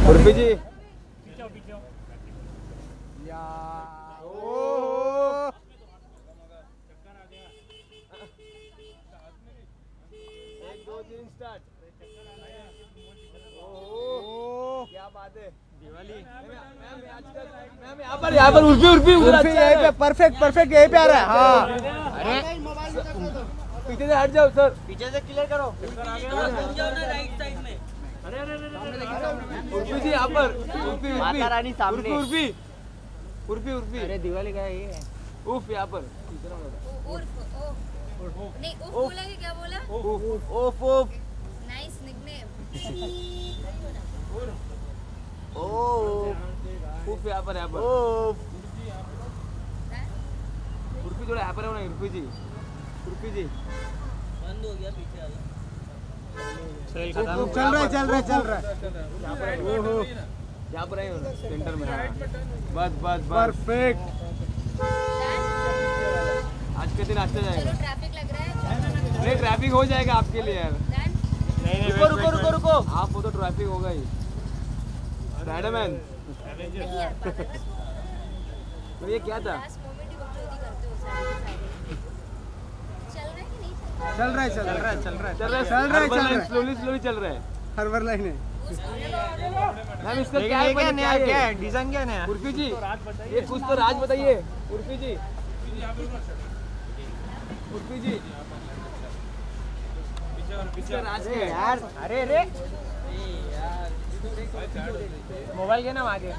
उर्फी जी यहाँ पर उर्फी परफेक्ट यहीं पे आ रहा है। हाँ अरे पीछे से हट जाओ सर, पीछे से क्लियर करो। उर्फी जी यहाँ पर माता रानी सामने। उर्फी अरे दिवाली का ये उफ यहाँ पर नहीं उफ बोला कि क्या बोला? उफ नाइस निकनेम। उफ यहाँ पर उर्फी थोड़ा यहाँ पर है ना। उर्फी जी बंद हो गया पीछे वाला। चल रहा है यहाँ पर है सेंटर में। बस परफेक्ट। आज के दिन अच्छा जाएगा। ट्रैफिक लग रहा है। नहीं ट्रैफिक हो जाएगा आपके लिए यार। नहीं रुको आप वो तो ट्रैफिक होगा ही। स्पाइडरमैन तो ये क्या था? चल रहा है स्लोली चल रहा है। हर लाइन है। मैम इसका क्या है डिजाइन क्या है? उर्फी जी ये कुछ तो राज बताइए। उर्फी जी पीछे राज क्या है यार? अरे मोबाइल के नाम आगे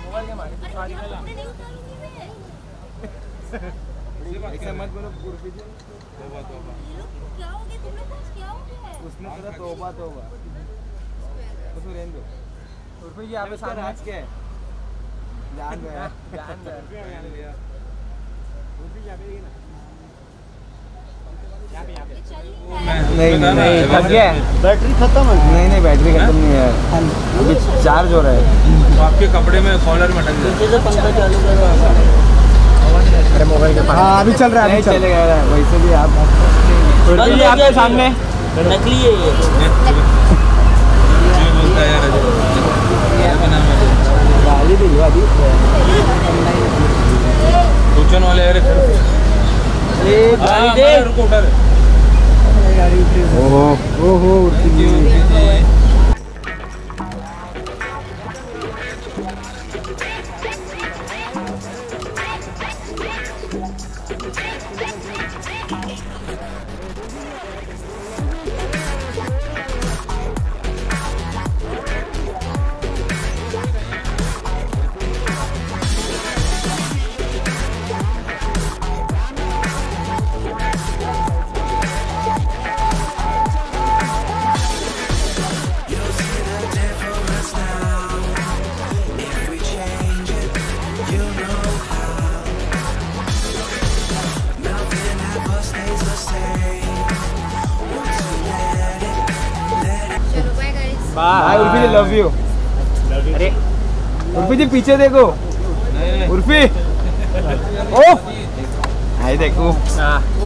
ऐसा मत बोलो। उर्फी जी क्या हो गया? तुम लोग क्या हो गया? उसने पूरा तौबा उसमें रहने दो। उर्फी जी यहाँ पे सामने राज क्या है? जान गया। नहीं थक गया। बैटरी खत्म है? नहीं बैटरी खत्म नहीं है, अभी चार्ज हो रहा है। तो आपके कपड़े में कॉलर में अटक गया। पंखा चालू करो। अरे मोबाइल के पास। हाँ अभी चल रहा है। चलेगा वैसे भी आप आपके सामने नकली है ये। बोलता है सोचने वाले यार। ओहो bye Urfi ji, love you. अरे उर्फी जी पीछे देखो। उर्फी ओफ, आई देखो।